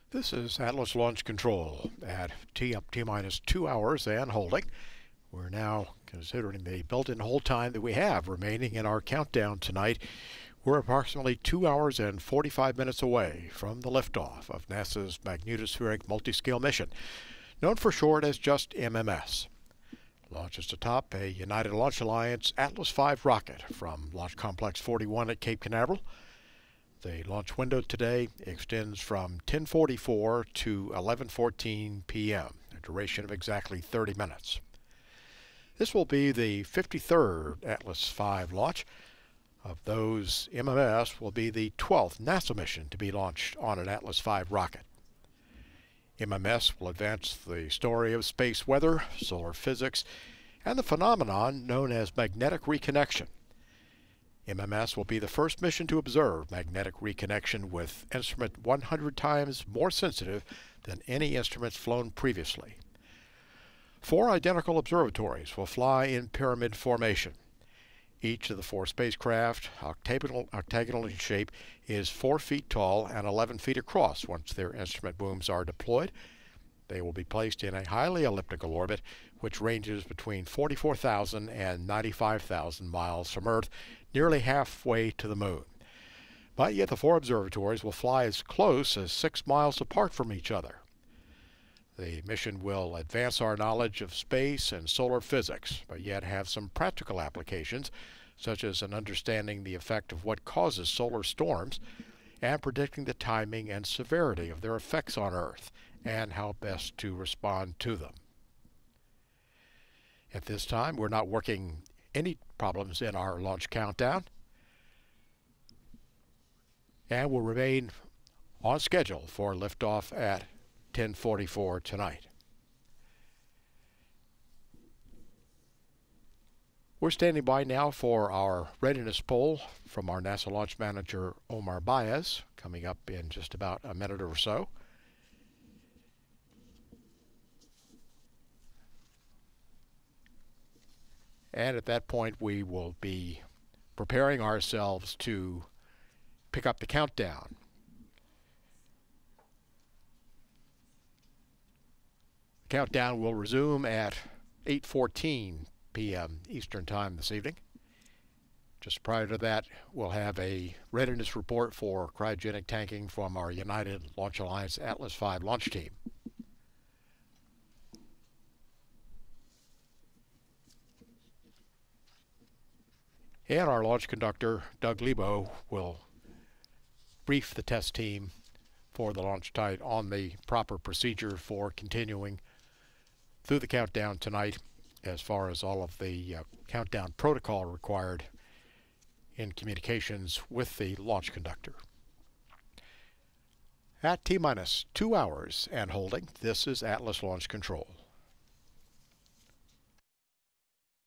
This is Atlas Launch Control at T up T-minus 2 hours and holding. We're now considering the built-in hold time that we have remaining in our countdown tonight. We're approximately 2 hours and 45 minutes away from the liftoff of NASA's Magnetospheric Multiscale mission, known for short as just MMS. Launches atop a United Launch Alliance Atlas V rocket from Launch Complex 41 at Cape Canaveral. The launch window today extends from 10:44 to 11:14 p.m., a duration of exactly 30 minutes. This will be the 53rd Atlas V launch. Of those, MMS will be the 12th NASA mission to be launched on an Atlas V rocket. MMS will advance the story of space weather, solar physics, and the phenomenon known as magnetic reconnection. MMS will be the first mission to observe magnetic reconnection with instrument 100 times more sensitive than any instruments flown previously. 4 identical observatories will fly in pyramid formation. Each of the 4 spacecraft, octagonal in shape, is 4 feet tall and 11 feet across once their instrument booms are deployed. They will be placed in a highly elliptical orbit, which ranges between 44,000 and 95,000 miles from Earth, nearly halfway to the Moon. But yet the 4 observatories will fly as close as 6 miles apart from each other. The mission will advance our knowledge of space and solar physics, but yet have some practical applications, such as an understanding the effect of what causes solar storms, and predicting the timing and severity of their effects on Earth, and how best to respond to them. At this time, we're not working any problems in our launch countdown, and will remain on schedule for liftoff at 10:44 tonight. We're standing by now for our readiness poll from our NASA launch manager, Omar Baez, coming up in just about a minute or so. And at that point, we will be preparing ourselves to pick up the countdown. The countdown will resume at 8:14 p.m. Eastern Time this evening. Just prior to that, we'll have a readiness report for cryogenic tanking from our United Launch Alliance Atlas V launch team. And our launch conductor, Doug Lebo, will brief the test team for the launch tide on the proper procedure for continuing through the countdown tonight, as far as all of the countdown protocol required in communications with the launch conductor. At T-minus 2 hours and holding, this is Atlas Launch Control.